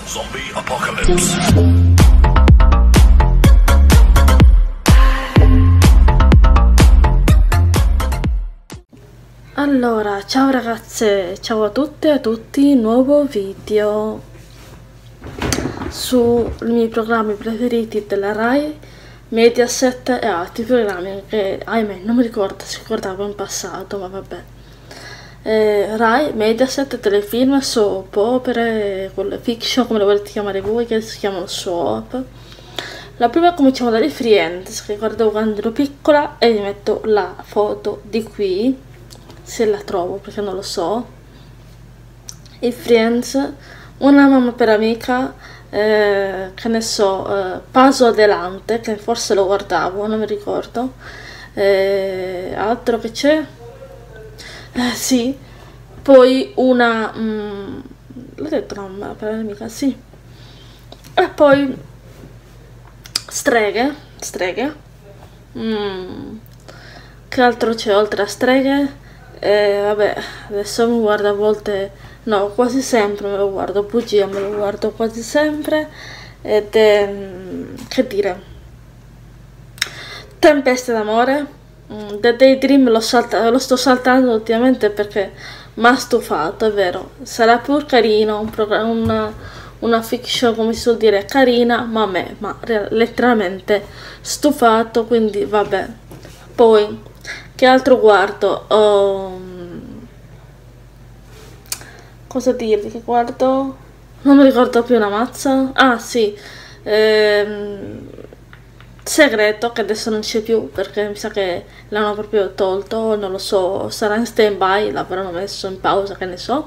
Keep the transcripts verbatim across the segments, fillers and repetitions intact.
Zombie Apocalypse. Allora, ciao ragazze, ciao a tutte e a tutti, nuovo video sui miei programmi preferiti della Rai, Mediaset e altri programmi che, ahimè, non mi ricordo, si ricordavo in passato, ma vabbè. Eh, Rai, Mediaset, telefilm, soap, opere, quelle fiction, come le volete chiamare voi, che si chiamano soap. La prima cominciamo dalle Friends, che guardavo quando ero piccola, e vi metto la foto di qui, se la trovo perché non lo so. I Friends, una mamma per amica, eh, che ne so, eh, Paso Adelante, che forse lo guardavo, non mi ricordo. Eh, altro che c'è? Eh, sì, poi una, mm, l'ho detto mamma per amica, sì. E poi Streghe, Streghe. Mm. Che altro c'è oltre a Streghe? Eh, vabbè, adesso mi guardo a volte, no, quasi sempre me lo guardo, bugia me lo guardo quasi sempre, ed è, mm, che dire, Tempeste d'amore. Mm, The Daydream lo, salta, lo sto saltando ultimamente perché mi ha stufato, è vero, sarà pur carino, un una, una fiction, come si suol dire, carina, ma a me, ma letteralmente stufato, quindi vabbè. Poi, che altro guardo? Um, cosa dirvi che guardo? Non mi ricordo più una mazza. Ah sì, ehm, Segreto, che adesso non c'è più perché mi sa che l'hanno proprio tolto, non lo so, sarà in stand by, l'avranno messo in pausa, che ne so.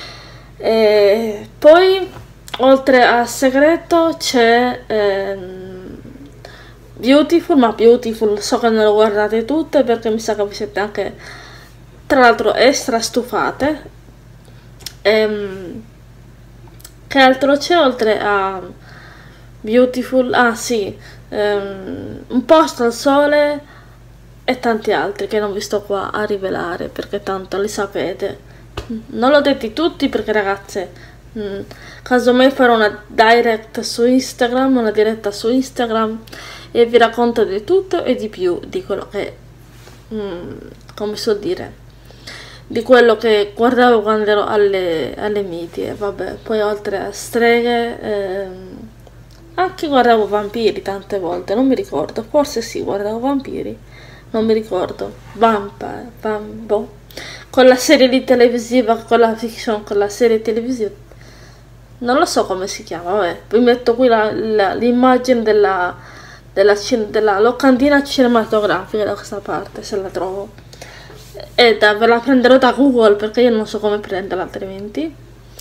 E poi oltre a Segreto c'è ehm, Beautiful, ma Beautiful so che non lo guardate tutte perché mi sa che vi siete anche, tra l'altro, extra stufate. Ehm, che altro c'è oltre a Beautiful? Ah sì, um, Un posto al sole e tanti altri che non vi sto qua a rivelare perché tanto li sapete. Non l'ho detti tutti perché, ragazze, mh, casomai farò una direct su Instagram, una diretta su Instagram e vi racconto di tutto e di più di quello che, mh, come so dire, di quello che guardavo quando ero alle, alle medie. Vabbè, poi oltre a Streghe, ehm, anche guardavo Vampiri tante volte, non mi ricordo, forse sì, guardavo Vampiri, non mi ricordo, Vampire, Vam, boh. Con la serie di televisiva, con la fiction, con la serie televisiva, non lo so come si chiama, vabbè, vi metto qui l'immagine della, della, della locandina cinematografica da questa parte, se la trovo, e da, ve la prenderò da Google perché io non so come prenderla altrimenti.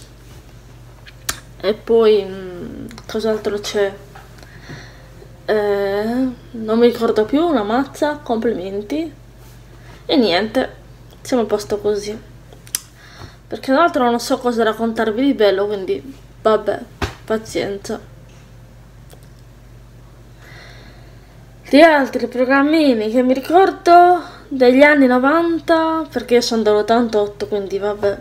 E poi mh, cos'altro c'è? Eh, non mi ricordo più, una mazza, complimenti. E niente, siamo a posto così. Perché tra l'altro non so cosa raccontarvi di bello, quindi vabbè, pazienza. Di altri programmini che mi ricordo degli anni novanta, perché io sono dell'ottantotto, quindi vabbè.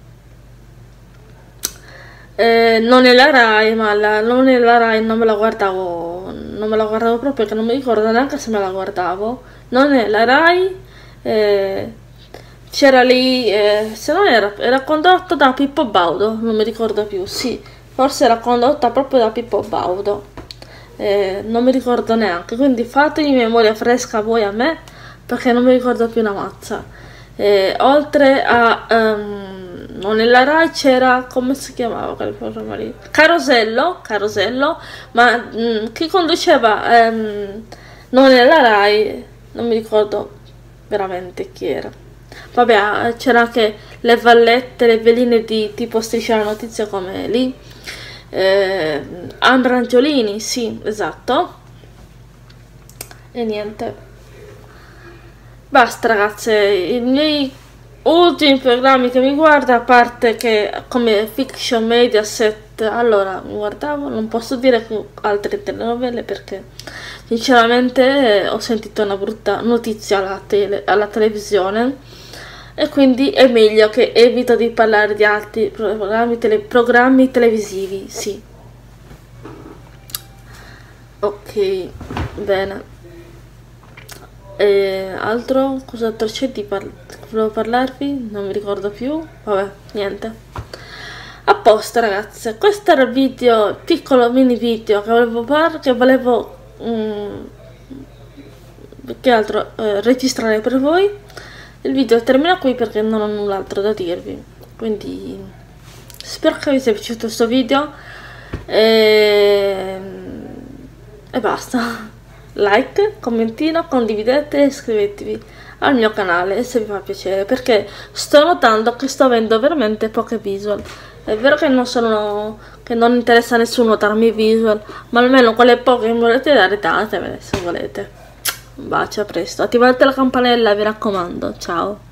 Eh, non è la Rai, ma la, non è la Rai, non me la guardavo, non me la guardavo proprio perché non mi ricordo neanche se me la guardavo. Non è la Rai, eh, c'era lì, eh, se non era, era condotta da Pippo Baudo, non mi ricordo più, sì, forse era condotta proprio da Pippo Baudo, eh, non mi ricordo neanche, quindi fatevi memoria fresca voi a me, perché non mi ricordo più una mazza. Eh, oltre a... Um, non nella Rai c'era, come si chiamava quel programma lì? Carosello, Carosello, ma mh, chi conduceva ehm, non nella Rai, non mi ricordo veramente chi era. Vabbè, c'era anche le vallette, le veline di tipo Striscia la Notizia, come lì. Eh, Ambra Angiolini, sì, esatto. E niente. Basta, ragazze, i miei ultimi programmi che mi guarda, a parte che come fiction Mediaset, allora mi guardavo, non posso dire che altre telenovele perché sinceramente eh, ho sentito una brutta notizia alla, tele, alla televisione e quindi è meglio che evito di parlare di altri programmi, tele, programmi televisivi, sì. Ok, bene. E altro? Cos'altro c'è di par volevo parlarvi? Non mi ricordo più. Vabbè, niente. A posto ragazze, questo era il video, il piccolo mini video che volevo fare, che volevo mm, che altro eh, registrare per voi. Il video termina qui perché non ho null'altro da dirvi, quindi spero che vi sia piaciuto questo video e, e basta. Like, commentino, condividete e iscrivetevi al mio canale se vi fa piacere, perché sto notando che sto avendo veramente poche visual. È vero che non sono che non interessa a nessuno darmi i visual, ma almeno quelle poche che mi volete dare datemele se volete. Un bacio, a presto, attivate la campanella, vi raccomando, ciao.